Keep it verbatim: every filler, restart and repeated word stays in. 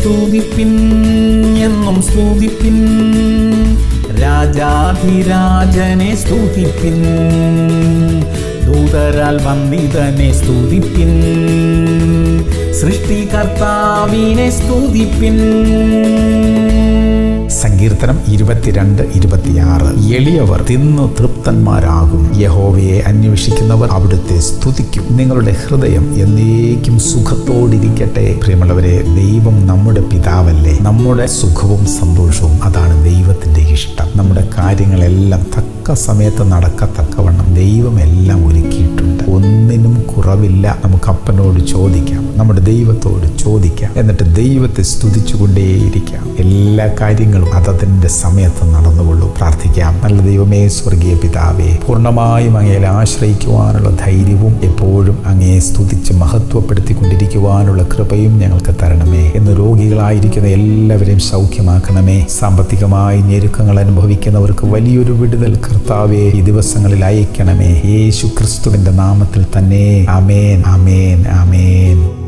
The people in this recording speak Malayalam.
സ്തുതിപ്പിൻ, എന്നും സ്തുതിപ്പിൻ, രാജാധിരാജനെ സ്തുതിപ്പിൻ, ദൂതരാൽ വന്ദിതനെ സ്തുതിപ്പിൻ, സൃഷ്ടികർത്താവിനെ സ്തുതിപ്പിൻ. സങ്കീർത്തനം ഇരുപത്തിരണ്ട് ഇരുപത്തിയാറ്. എളിയവർ തിന്നു തൃപ്തന്മാരാകും, യഹോവയെ അന്വേഷിക്കുന്നവർ അവിടുത്തെ സ്തുതിക്കും. നിങ്ങളുടെ ഹൃദയം എന്നേക്കും സുഖത്തോടിരിക്കട്ടെ. പ്രിയമുള്ളവരെ, ദൈവം നമ്മുടെ പിതാവല്ലേ? നമ്മുടെ സുഖവും സന്തോഷവും അതാണ് ദൈവത്തിന്റെ ഇഷ്ടം. നമ്മുടെ കാര്യങ്ങളെല്ലാം തക്ക സമയത്ത് നടക്കത്തക്കവണ്ണം ദൈവം എല്ലാം ഒരുക്കിയിട്ടുണ്ട്. ഒന്നിനും കുറവില്ല. നമുക്ക് അപ്പനോട് ചോദിക്കാം, നമ്മുടെ ദൈവത്തോട് ചോദിക്കാം, എന്നിട്ട് ദൈവത്തെ സ്തുതിച്ചുകൊണ്ടേയിരിക്കാം. എല്ലാ കാര്യങ്ങളും അതതിൻ്റെ സമയത്ത് നടന്നുകൊള്ളൂ. പ്രാർത്ഥിക്കാം. നല്ല ദൈവമേ, സ്വർഗീയ പിതാവേ, പൂർണ്ണമായും അങ്ങയിൽ ആശ്രയിക്കുവാനുള്ള ധൈര്യവും എപ്പോഴും അങ്ങയെ സ്തുതിച്ച് മഹത്വപ്പെടുത്തിക്കൊണ്ടിരിക്കുവാനുള്ള കൃപയും ഞങ്ങൾക്ക് തരണമേ. എന്ന് രോഗികളായിരിക്കുന്ന എല്ലാവരെയും സൗഖ്യമാക്കണമേ. സാമ്പത്തികമായി ഞെരുക്കങ്ങൾ അനുഭവിക്കുന്നവർക്ക് വലിയൊരു വിടുതൽ കർത്താവേ ഈ ദിവസങ്ങളിൽ അയക്കണമേ. യേശു ക്രിസ്തുവിന്റെ നാമത്തിൽ തന്നെ. ആമേൻ, ആമേൻ, ആമേൻ.